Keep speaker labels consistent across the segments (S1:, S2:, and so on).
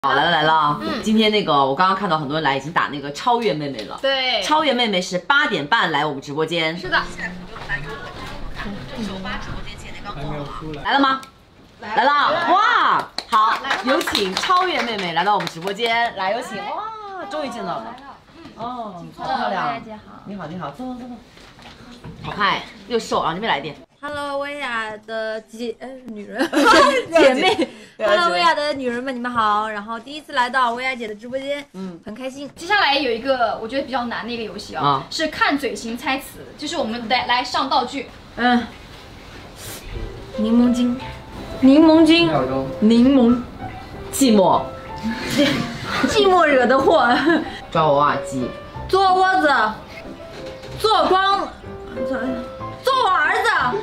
S1: 好，来了来了啊！今天那个我刚刚看到很多人来，已经打那个超越妹妹了。
S2: 对，
S1: 超越妹妹是8点半来我们直播间。
S2: 是的。
S1: 首发直播间现在刚做好。来了吗？来了！哇，好，有请超越妹妹来到我们直播间，来有请！哇，终于见到了。哦，好漂亮。姐好。你好，你好，坐坐坐坐。好嗨，又瘦啊！你们来一点。
S2: Hello， 薇娅的女人姐妹。Hello， 薇娅的女人们，你们好。然后第一次来到薇娅姐的直播间，很开心。接下来有一个我觉得比较难的一个游戏啊，是看嘴型猜词，就是我们来上道具。柠檬精，柠檬精，柠檬，
S1: 寂寞，
S2: 寂寞惹的祸。
S1: 抓娃娃机，
S2: 做窝子，做光，做我儿子。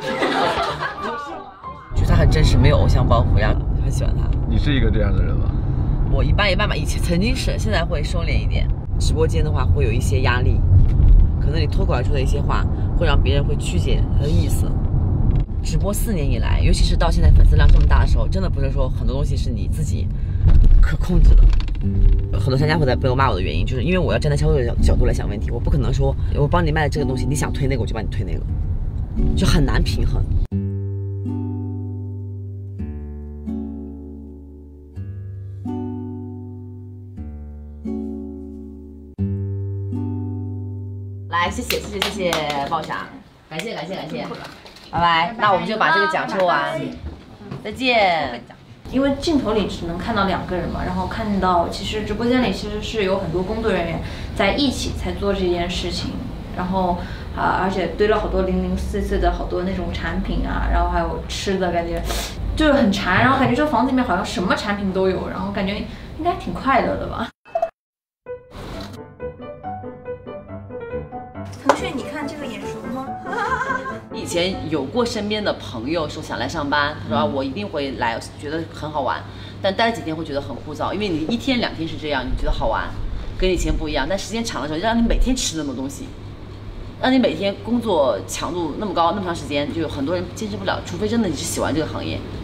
S1: 觉得他很真实，没有偶像包袱，然后很喜欢他。
S3: 你是一个这样的人吗？
S1: 我一般吧，以前曾经是，现在会收敛一点。直播间的话会有一些压力，可能你脱口而出的一些话会让别人会曲解他的意思。直播4年以来，尤其是到现在粉丝量这么大的时候，真的不是说很多东西是你自己可控制的。很多商家会在背后骂我的原因，就是因为我要站在消费者角度来想问题，我不可能说我帮你卖的这个东西，你想推那个我就帮你推那个，就很难平衡。来，谢谢爆傻，感谢，拜拜。那我们就把这个奖抽完，再见。
S2: 因为镜头里只能看到2个人嘛，然后看到其实直播间里其实是有很多工作人员在一起才做这件事情，然后而且堆了好多零零碎碎的好多那种产品啊，然后还有吃的，感觉就是很馋，然后感觉这个房子里面好像什么产品都有，然后感觉应该挺快乐的吧。腾讯，你看这个眼熟吗？
S1: 以前有过身边的朋友说想来上班，他说我一定会来，觉得很好玩，但待了几天会觉得很枯燥，因为你1天2天是这样，你觉得好玩，跟以前不一样。但时间长的时候，让你每天吃那么多东西，让你每天工作强度那么高，那么长时间，就有很多人坚持不了，除非真的你是喜欢这个行业。